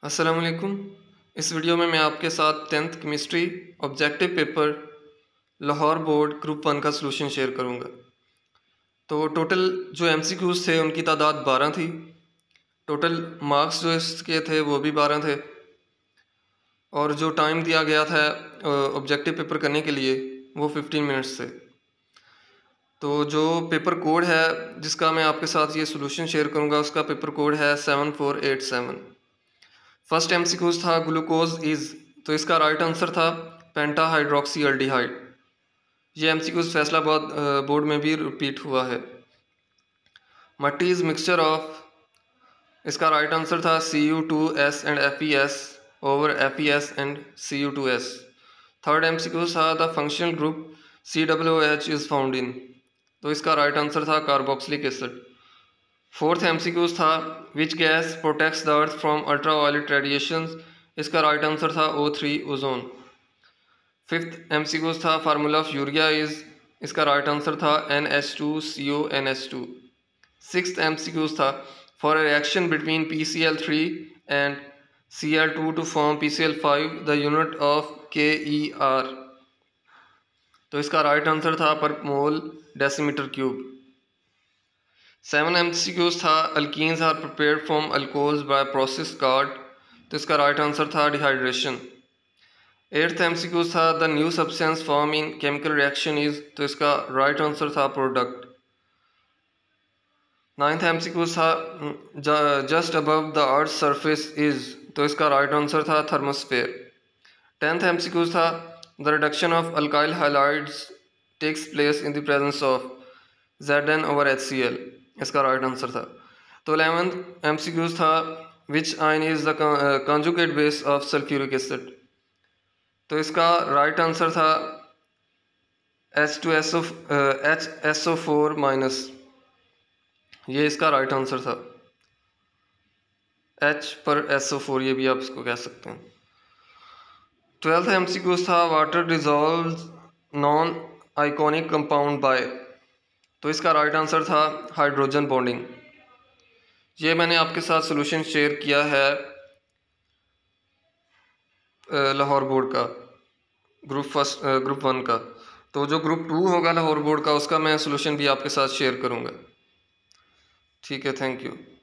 अस्सलाम वालेकुम। इस वीडियो में मैं आपके साथ 10th chemistry objective paper Lahore board group 1 का सलूशन शेयर करूंगा। तो टोटल जो एमसीक्यूज़ थे उनकी तादाद 12 थी। टोटल मार्क्स जो इसके थे वो भी 12 थे और जो टाइम दिया गया था ऑब्जेक्टिव पेपर करने के लिए वो 15 मिनट्स थे। तो जो पेपर कोड है जिसका मैं आपके साथ ये सलूशन शेयर करूंगा उसका पेपर कोड है 7487। फर्स्ट एमसीक्यूज था ग्लूकोज इज, तो इसका राइट आंसर था पेंटाहाइड्रोक्सी एल्डिहाइड। ये एमसीक्यूज फैसलाबाद बोर्ड में भी रिपीट हुआ है। मट्टी इज मिक्सचर ऑफ, इसका राइट आंसर था Cu2s and FeS over FeS and Cu2s। Third MCQs था the functional group COOH is found in, तो इसका राइट आंसर था कार्बोक्सिलिक एसिड। फोर्थ एमसीक्यूज था which gas protects the earth from ultraviolet radiations, इसका right answer था O3 ozone. Fifth MCQs था formula of urea is, इसका right answer था NH2CONH2। Sixth MCQs था for a reaction between PCl3 and Cl2 to form PCl5 the unit of KER, तो इसका right answer था per mole decimetre cube. 7 MCQs था alkenes are prepared from alcohols by process called, तो इसका right answer था dehydration. 8th MCQs था the new substance form in chemical reaction is, तो इसका राइट आंसर था प्रोडक्ट। 9th एमसीक्यूज था just above the earth surface is, तो इसका राइट आंसर था थर्मोस्फेयर। 10th एमसीक्यूज था the reduction of alkyl halides takes place in the presence of Zn over HCl, इसका right answer था। तो 11th MCQs था which ion is the conjugate base of sulphuric acid, तो इसका right answer था HSO4 minus, ये इसका right answer था। H पर SO4 ये भी आप इसको कह सकते हैं। 12th एमसीक्यूज था water dissolves non ionic compound by, तो इसका राइट आंसर था हाइड्रोजन बॉन्डिंग। ये मैंने आपके साथ सॉल्यूशन शेयर किया है लाहौर बोर्ड का ग्रुप 1 का। तो जो ग्रुप 2 होगा लाहौर बोर्ड का उसका मैं सॉल्यूशन भी आपके साथ शेयर करूँगा। ठीक है, थैंक यू।